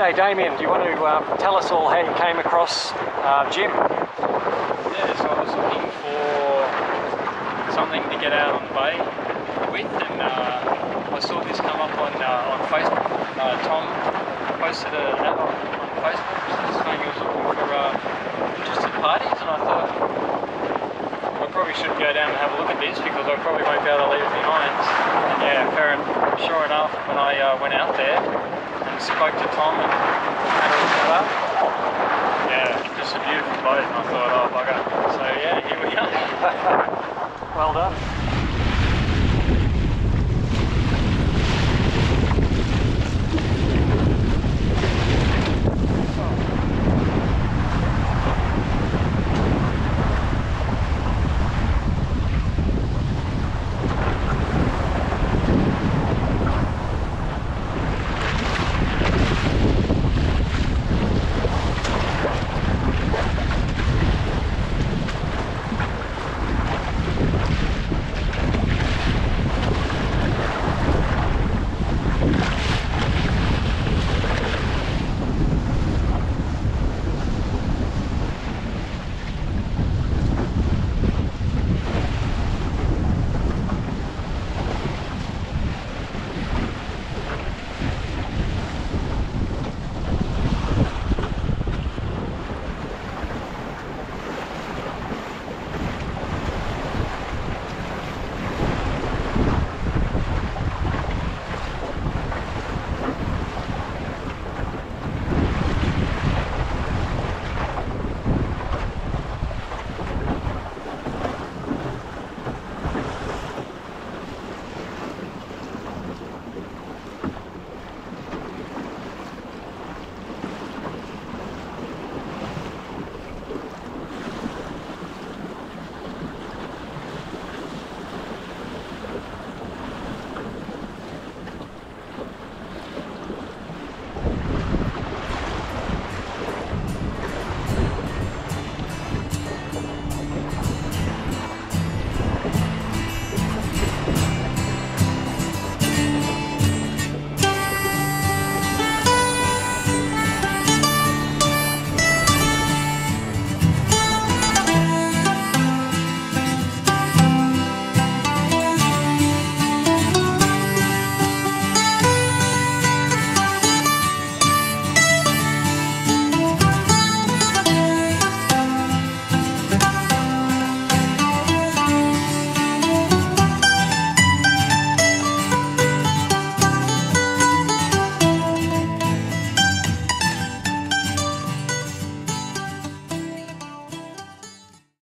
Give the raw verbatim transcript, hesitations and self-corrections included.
Hey Damian, do you want to um, tell us all how you came across uh, Jim? Yeah, so I was looking for something to get out on the bay with, and uh, I saw this come up on uh, on Facebook. Uh, Tom posted an ad on, on Facebook saying he was looking for uh, interested parties, and I thought I probably should go down and have a look at this because I probably won't be able to leave it behind. And yeah, fair and sure enough, when I uh, went out there and spoke to Tom and had a look at that, yeah, just a beautiful boat, and I thought, oh bugger. So yeah, here we are. Well done.